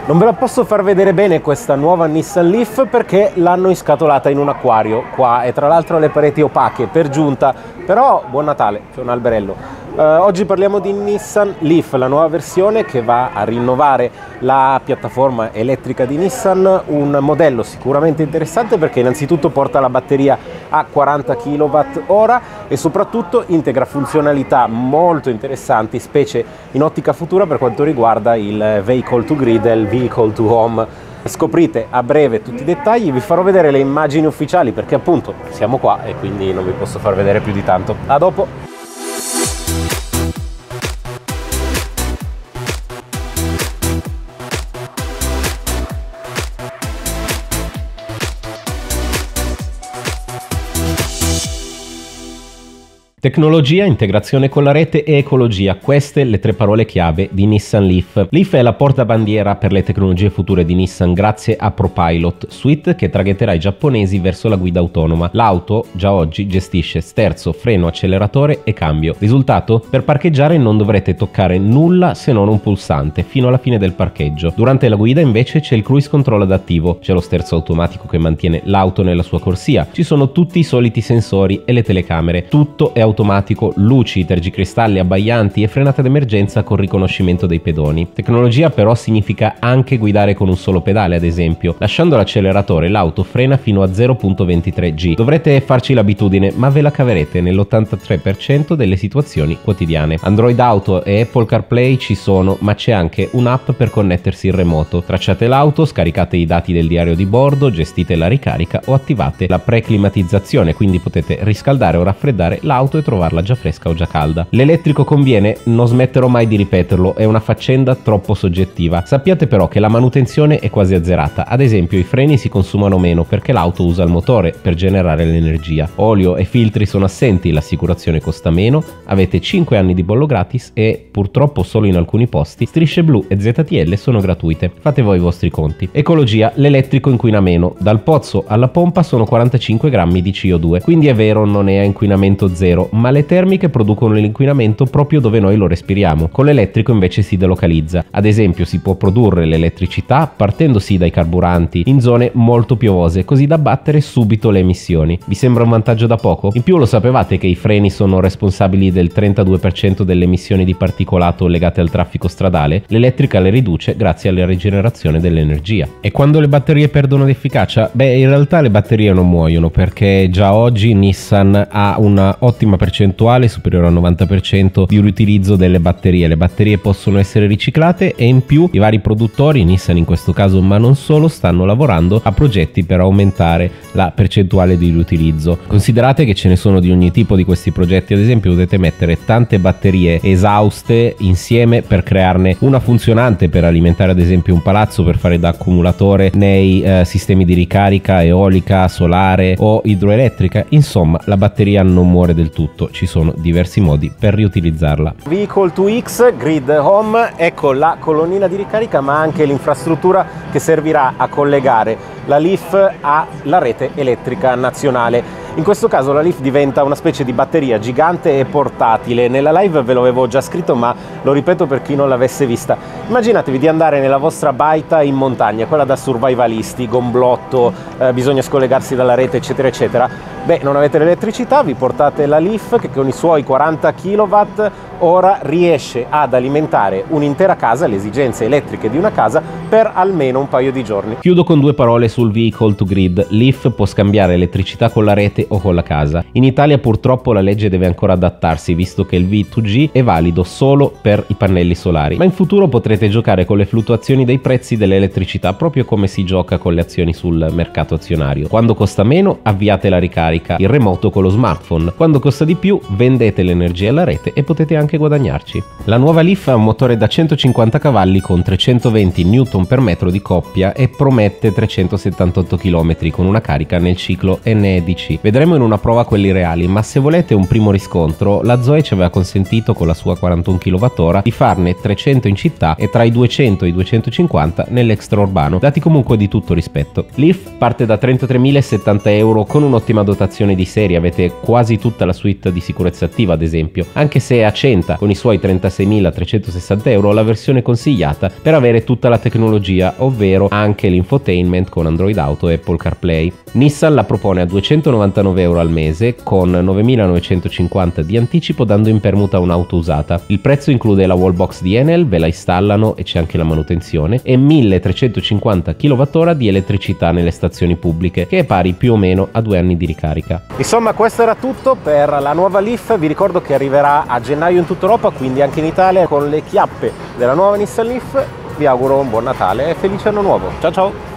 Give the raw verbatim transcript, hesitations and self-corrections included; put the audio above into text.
Non ve la posso far vedere bene questa nuova Nissan Leaf perché l'hanno inscatolata in un acquario qua e tra l'altro le pareti opache per giunta, però buon Natale, c'è un alberello. Uh, oggi parliamo di Nissan Leaf, la nuova versione che va a rinnovare la piattaforma elettrica di Nissan, un modello sicuramente interessante perché innanzitutto porta la batteria a quaranta chilowatt ora e soprattutto integra funzionalità molto interessanti, specie in ottica futura per quanto riguarda il vehicle to grid e il vehicle to home. Scoprite a breve tutti i dettagli, vi farò vedere le immagini ufficiali perché appunto siamo qua e quindi non vi posso far vedere più di tanto. A dopo! Tecnologia, integrazione con la rete e ecologia, queste le tre parole chiave di Nissan Leaf. Leaf è la portabandiera per le tecnologie future di Nissan grazie a ProPilot, suite che traghetterà i giapponesi verso la guida autonoma. L'auto già oggi gestisce sterzo, freno, acceleratore e cambio. Risultato? Per parcheggiare non dovrete toccare nulla se non un pulsante fino alla fine del parcheggio. Durante la guida invece c'è il cruise control adattivo, c'è lo sterzo automatico che mantiene l'auto nella sua corsia, ci sono tutti i soliti sensori e le telecamere, tutto è automatico. automatico, luci, tergicristalli abbaianti e frenata d'emergenza con riconoscimento dei pedoni. Tecnologia però significa anche guidare con un solo pedale, ad esempio. Lasciando l'acceleratore l'auto frena fino a zero virgola ventitré G. Dovrete farci l'abitudine, ma ve la caverete nell'ottantatré per cento delle situazioni quotidiane. Android Auto e Apple CarPlay ci sono, ma c'è anche un'app per connettersi in remoto. Tracciate l'auto, scaricate i dati del diario di bordo, gestite la ricarica o attivate la preclimatizzazione, quindi potete riscaldare o raffreddare l'auto e trovarla già fresca o già calda. L'elettrico conviene, non smetterò mai di ripeterlo, è una faccenda troppo soggettiva. Sappiate però che la manutenzione è quasi azzerata, ad esempio i freni si consumano meno perché l'auto usa il motore per generare l'energia. Olio e filtri sono assenti, l'assicurazione costa meno, avete cinque anni di bollo gratis e, purtroppo solo in alcuni posti, strisce blu e Z T L sono gratuite. Fate voi i vostri conti. Ecologia, l'elettrico inquina meno, dal pozzo alla pompa sono quarantacinque grammi di C O due, quindi è vero non è a inquinamento zero, ma le termiche producono l'inquinamento proprio dove noi lo respiriamo. Con l'elettrico invece si delocalizza. Ad esempio si può produrre l'elettricità partendo sì dai carburanti in zone molto piovose, così da abbattere subito le emissioni. Vi sembra un vantaggio da poco? In più lo sapevate che i freni sono responsabili del trentadue per cento delle emissioni di particolato legate al traffico stradale? L'elettrica le riduce grazie alla rigenerazione dell'energia. E quando le batterie perdono di efficacia? Beh, in realtà le batterie non muoiono perché già oggi Nissan ha una ottima percentuale superiore al novanta per cento di riutilizzo delle batterie. Le batterie possono essere riciclate e in più i vari produttori, Nissan in questo caso ma non solo, stanno lavorando a progetti per aumentare la percentuale di riutilizzo. Considerate che ce ne sono di ogni tipo di questi progetti, ad esempio potete mettere tante batterie esauste insieme per crearne una funzionante per alimentare ad esempio un palazzo, per fare da accumulatore nei eh, sistemi di ricarica eolica, solare o idroelettrica. Insomma, la batteria non muore del tutto, ci sono diversi modi per riutilizzarla. Vehicle to X, Grid Home, ecco la colonnina di ricarica ma anche l'infrastruttura che servirà a collegare la Leaf alla rete elettrica nazionale. In questo caso la Leaf diventa una specie di batteria gigante e portatile. Nella live ve lo avevo già scritto ma lo ripeto per chi non l'avesse vista. Immaginatevi di andare nella vostra baita in montagna, quella da survivalisti, gomblotto, eh, bisogna scollegarsi dalla rete eccetera eccetera. Beh, non avete l'elettricità, vi portate la Leaf che con i suoi quaranta chilowatt ora riesce ad alimentare un'intera casa, le esigenze elettriche di una casa per almeno un paio di giorni. Chiudo con due parole sul vehicle to grid. Leaf può scambiare elettricità con la rete o con la casa. In Italia purtroppo la legge deve ancora adattarsi, visto che il V due G è valido solo per i pannelli solari, ma in futuro potrete giocare con le fluttuazioni dei prezzi dell'elettricità proprio come si gioca con le azioni sul mercato azionario. Quando costa meno avviate la ricarica in remoto con lo smartphone, quando costa di più vendete l'energia alla rete e potete anche guadagnarci. La nuova Leaf ha un motore da centocinquanta cavalli con trecentoventi newton per metro di coppia e promette trecentosettantotto chilometri con una carica nel ciclo N E D C. Vedremo in una prova quelli reali, ma se volete un primo riscontro, la Zoe ci aveva consentito con la sua quarantuno chilowattora di farne trecento in città e tra i duecento e i duecentocinquanta nell'extraurbano, dati comunque di tutto rispetto. Leaf parte da trentatremila euro con un'ottima dotazione di serie, avete quasi tutta la suite di sicurezza attiva ad esempio, anche se a cento diventa con i suoi trentaseimilatrecentosessanta euro la versione consigliata per avere tutta la tecnologia, ovvero anche l'infotainment con Android Auto e Apple CarPlay. Nissan la propone a duecentonovantanove euro al mese con novemilanovecentocinquanta di anticipo, dando in permuta un'auto usata. Il prezzo include la wallbox di Enel, ve la installano e c'è anche la manutenzione, e milletrecentocinquanta chilowattora di elettricità nelle stazioni pubbliche, che è pari più o meno a due anni di ricarica. Insomma, questo era tutto per la nuova Leaf. Vi ricordo che arriverà a gennaio in tutta Europa, quindi anche in Italia, con le chiappe della nuova Nissan Leaf. Vi auguro un buon Natale e felice anno nuovo. Ciao ciao!